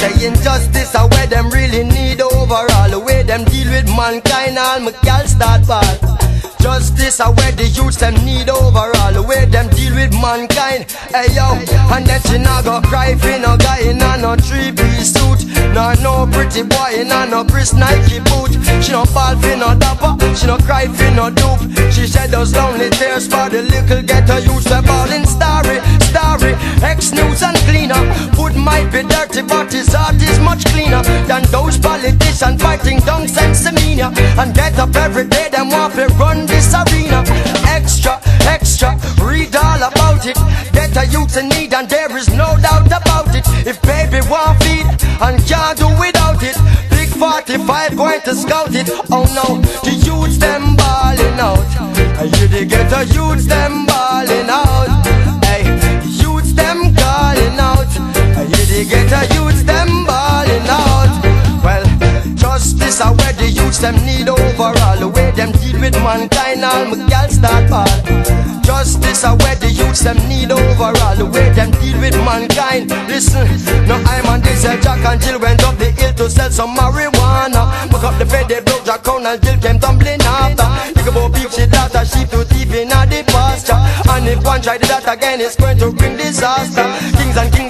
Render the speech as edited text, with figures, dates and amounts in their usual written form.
say injustice are where them really need overall. The way them deal with mankind, all my gal start bad. Justice are where the youths them need overall. The way them deal with mankind. Hey yo, and then she not go cry for no guy in a no 3-piece suit. No pretty boy in a no Chris Nike boot. She no fall for no dapper, she no cry for no dupe. She shed those lonely tears for the little ghetto youths. They're balling starry, ex-news and cleaner. Food might be dirty but his heart is much cleaner than those politicians fighting down Sensimania. And get up every day, them want to run this arena. Extra, read all about it. Get a youth in need and there is no doubt about it. If baby want feed and can't do without it, big 45 going to scout it. Oh no, the youths them balling out. I hear the ghetto youths them balling out. Hey, the youths them calling out. I hear the ghetto youths them balling out. Well, justice are where the youths them need overall. The way them deal with mankind, all my gal start ball. Justice are where the youths them need overall. The way them deal with mankind. Listen, no I'm on this Jack and Jill went up the hill to sell some marijuana. Book up the bed, they broke Jack Crown and Jill came tumbling after. Think about beef, she daughter, sheep to thief in the pasture. And if one try that again, it's going to bring disaster. Kings and kings